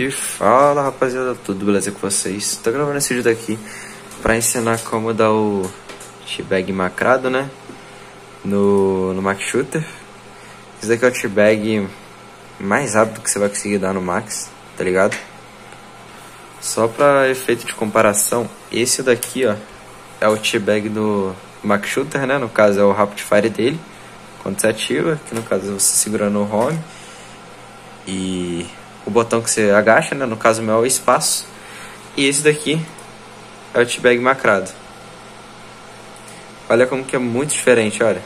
E fala rapaziada, tudo beleza com vocês? Tô gravando esse vídeo daqui pra ensinar como dar o teabag macrado, né? No Max Shooter. Esse daqui é o teabag mais rápido que você vai conseguir dar no Max, tá ligado? Só pra efeito de comparação, esse daqui, ó, é o teabag do Max Shooter, né? No caso é o Rapid Fire dele, quando você ativa, que no caso você segura no home. E o botão que você agacha, né? No caso o meu é o espaço. E esse daqui é o teabag macrado. Olha como que é muito diferente, olha.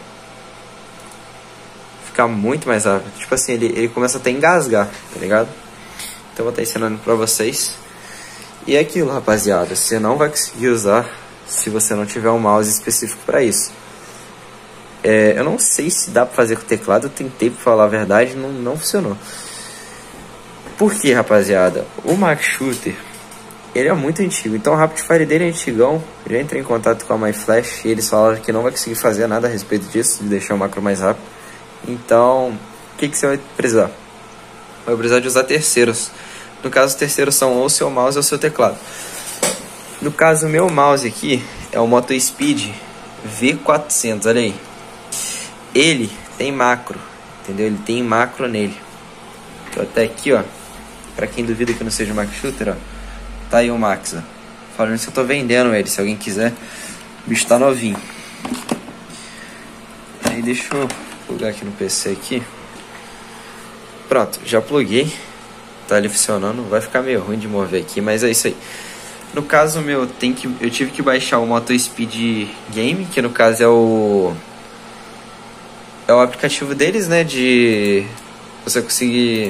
Fica muito mais rápido. Tipo assim, ele começa até a engasgar, tá ligado? Então eu vou estar ensinando pra vocês. E é aquilo, rapaziada. Você não vai conseguir usar se você não tiver um mouse específico pra isso. Eu não sei se dá pra fazer com o teclado. Eu tentei, pra falar a verdade, não funcionou. Por que, rapaziada? O Max Shooter, ele é muito antigo. Então o Rapid Fire dele é antigão. Eu já entrei em contato com a MyFlash e eles falaram que não vai conseguir fazer nada a respeito disso, de deixar o macro mais rápido. Então, o que você vai precisar? Vai precisar de usar terceiros. No caso, os terceiros são ou o seu mouse ou o seu teclado. No caso, o meu mouse aqui é o Moto Speed V400, olha aí. Ele tem macro, entendeu? Ele tem macro nele. Então até aqui, ó, pra quem duvida que não seja o Max Shooter, ó, tá aí o Max, ó. Falando que eu tô vendendo ele, se alguém quiser. O bicho tá novinho. Aí deixa eu plugar aqui no PC aqui. Pronto, já pluguei. Tá ali funcionando, vai ficar meio ruim de mover aqui, mas é isso aí. No caso meu, eu tive que baixar o Moto Speed Game, que no caso é o aplicativo deles, né, de você conseguir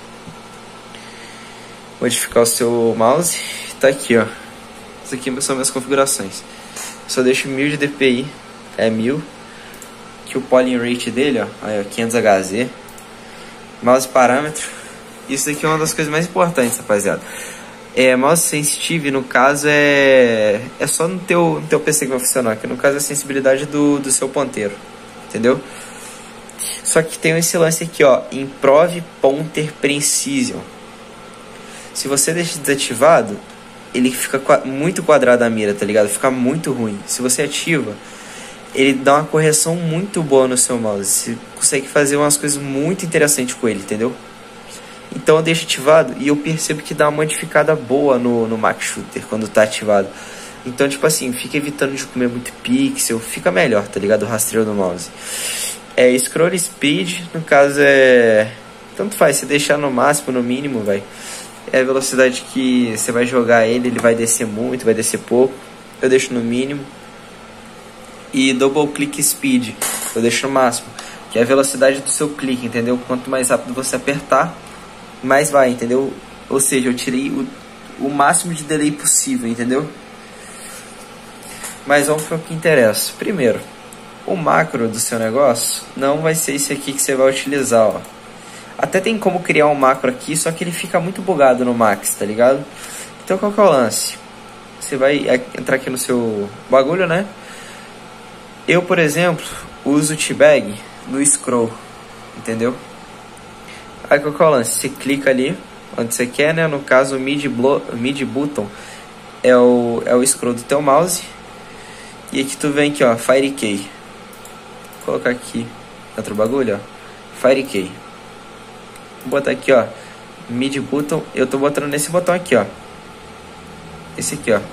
modificar o seu mouse. Tá aqui, ó. Isso aqui são minhas configurações. Só deixo 1000 de DPI, é 1000. Que o polling rate dele, ó, aí, ó, 500 Hz. Mouse parâmetro. Isso daqui é uma das coisas mais importantes, rapaziada. Mouse sensitive, no caso, é só no teu PC que vai funcionar. Que no caso é a sensibilidade do seu ponteiro. Entendeu? Só que tem esse lance aqui, ó, Improve Pointer Precision. Se você deixa desativado, ele fica muito quadrado a mira, tá ligado? Fica muito ruim. Se você ativa, ele dá uma correção muito boa no seu mouse. Você consegue fazer umas coisas muito interessantes com ele, entendeu? Então eu deixo ativado e eu percebo que dá uma modificada boa no Max Shooter quando tá ativado. Então, tipo assim, fica evitando de comer muito pixel, fica melhor, tá ligado? O rastreio do mouse. Scroll Speed, no caso tanto faz, se deixar no máximo, no mínimo, vai. É a velocidade que você vai jogar ele vai descer muito, vai descer pouco. Eu deixo no mínimo. E Double Click Speed, eu deixo no máximo, que é a velocidade do seu clique, entendeu? Quanto mais rápido você apertar, mais vai, entendeu? Ou seja, eu tirei o máximo de delay possível, entendeu? Mas vamos para o que interessa. Primeiro, o macro do seu negócio não vai ser esse aqui que você vai utilizar, ó. Até tem como criar um macro aqui, só que ele fica muito bugado no Max, tá ligado? Então qual que é o lance? Você vai entrar aqui no seu bagulho, né? Eu, por exemplo, uso o teabag no scroll, entendeu? Aí qual que é o lance? Você clica ali onde você quer, né? No caso o mid button é o scroll do teu mouse. E aqui tu vem aqui, ó, Fire Key. Vou colocar aqui outro bagulho, ó, Fire Key. Vou botar aqui, ó, mid button. Eu tô botando nesse botão aqui, ó. Esse aqui, ó.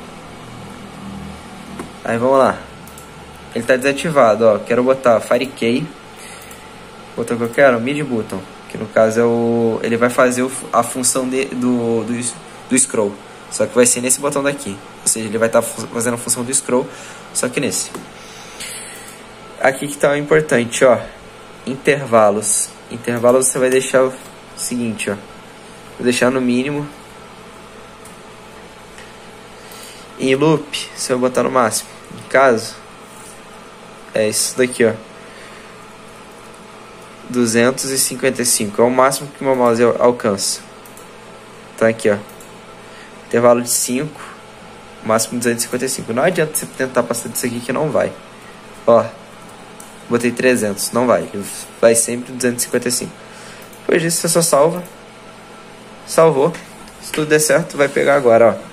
Aí vamos lá. Ele tá desativado, ó. Quero botar Fire Key. O botão que eu quero, mid button. Que no caso é ele vai fazer a função do scroll. Só que vai ser nesse botão daqui. Ou seja, ele vai estar fazendo a função do scroll, só que nesse. Aqui que tá o importante, ó. Intervalos. Intervalos você vai deixar o seguinte, ó. Vou deixar no mínimo. Em loop, você vai botar no máximo. No caso, é isso daqui, ó. 255. É o máximo que o meu mouse alcança. Tá aqui, ó. Intervalo de 5. Máximo 255. Não adianta você tentar passar disso aqui que não vai. Ó. Botei 300. Não vai. Vai sempre 255. Depois disso você só salva. Salvou. Se tudo der certo, vai pegar agora, ó.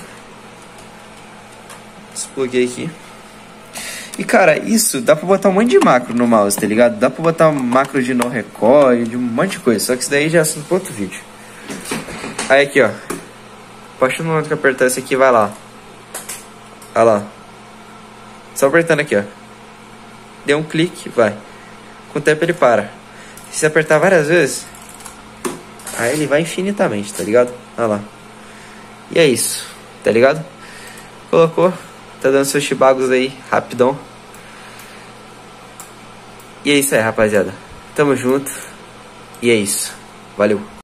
Despluguei aqui. E cara, isso dá pra botar um monte de macro no mouse, tá ligado? Dá pra botar macro de no recoil, de um monte de coisa. Só que isso daí já é assunto pra outro vídeo. Aí aqui, ó. A partir do momento que apertar esse aqui, vai lá. Olha lá. Só apertando aqui, ó. Deu um clique, vai. Com o tempo ele para. Se apertar várias vezes, aí ele vai infinitamente, tá ligado? Olha lá. E é isso, tá ligado? Colocou. Tá dando seus chibagos aí, rapidão. E é isso aí, rapaziada. Tamo junto. E é isso. Valeu.